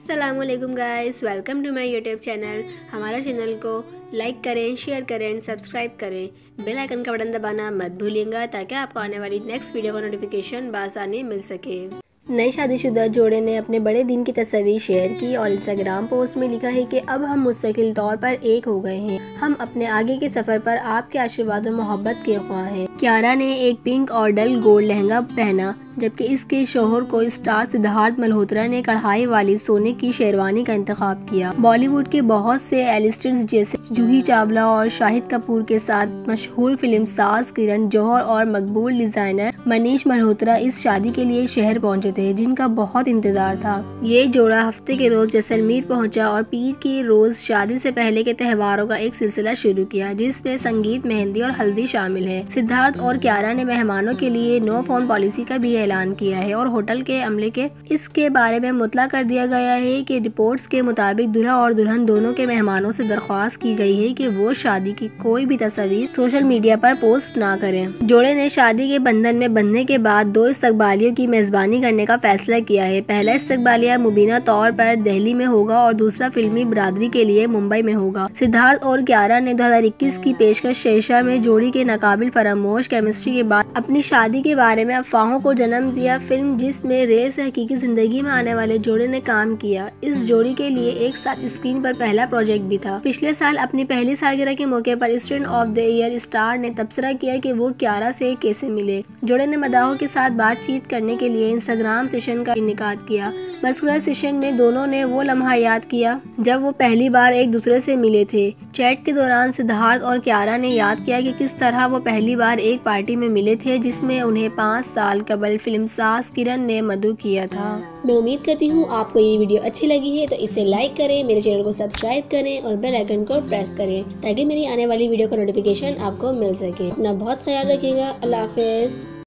अस्सलामुअलैकुम guys, welcome to my YouTube channel. हमारा channel को लाइक करें, शेयर करें एंड सब्सक्राइब करें। बेल आइकन का बटन दबाना मत भूलिएगा ताकि आपको आने वाली नेक्स्ट वीडियो का नोटिफिकेशन बआसानी मिल सके। नए शादीशुदा जोड़े ने अपने बड़े दिन की तस्वीर शेयर की और इंस्टाग्राम पोस्ट में लिखा है कि अब हम मुस्तकिल तौर पर एक हो गए हैं। हम अपने आगे के सफर पर आपके आशीर्वाद और मोहब्बत के ख्वाह हैं। कियारा ने एक पिंक और डल गोल्ड लहंगा पहना, जबकि इसके शोहर को स्टार सिद्धार्थ मल्होत्रा ने कढ़ाई वाली सोने की शेरवानी का इंतखाब किया। बॉलीवुड के बहुत से एलिस्टर्स जैसे जूही चावला और शाहिद कपूर के साथ मशहूर फिल्म साज किरण जौहर और मकबूल डिजाइनर मनीष मल्होत्रा इस शादी के लिए शहर पहुंचे थे, जिनका बहुत इंतजार था। ये जोड़ा हफ्ते के रोज जैसलमेर पहुंचा और पीर के रोज शादी से पहले के त्योहारों का एक सिलसिला शुरू किया, जिसमें संगीत, मेहंदी और हल्दी शामिल है। सिद्धार्थ और कियारा ने मेहमानों के लिए नो फोन पॉलिसी का भी ऐलान किया है और होटल के अमले के इसके बारे में मुतला कर दिया गया है कि रिपोर्ट्स के मुताबिक दूल्हा और दुल्हन दोनों के मेहमानों से दरख्वास्त की गई है कि वो शादी की कोई भी तस्वीर सोशल मीडिया पर पोस्ट ना करें। जोड़े ने शादी के बंधन में बंधने के बाद 2 इस्तकबालियों की मेजबानी करने का फैसला किया है। पहला इस्तकबालिया मुबीना तौर पर दिल्ली में होगा और दूसरा फिल्मी बरादरी के लिए मुंबई में होगा। सिद्धार्थ और कियारा ने 2021 की पेशकश शेरशाह में जोड़ी के नाकाबिल फरामोश केमिस्ट्री के बाद अपनी शादी के बारे में अफवाहों को जन्म दिया। फिल्म जिसमें रेर से हकीकी जिंदगी में आने वाले जोड़े ने काम किया, इस जोड़ी के लिए एक साथ स्क्रीन पर पहला प्रोजेक्ट भी था। पिछले साल अपनी पहली सालगिरह के मौके पर student of the year star ने तबसरा किया कि वो कियारा से कैसे मिले। जोड़े ने मदाहों के साथ बातचीत करने के लिए इंस्टाग्राम सेशन का इनेकाद किया। मस्कुरा सेशन में दोनों ने वो लम्हा याद किया जब वो पहली बार एक दूसरे से मिले थे। चैट के दौरान सिद्धार्थ और कियारा ने याद किया कि किस तरह वो पहली बार एक पार्टी में मिले थे, जिसमें उन्हें 5 साल कबल फिल्म साज किरण ने मदऊ किया था। मैं उम्मीद करती हूँ आपको ये वीडियो अच्छी लगी है, तो इसे लाइक करें, मेरे चैनल को सब्सक्राइब करें और बेल आइकन को प्रेस करें ताकि मेरी आने वाली वीडियो का नोटिफिकेशन आपको मिल सके। अपना बहुत ख्याल रखिएगा। अल्लाह हाफिज़।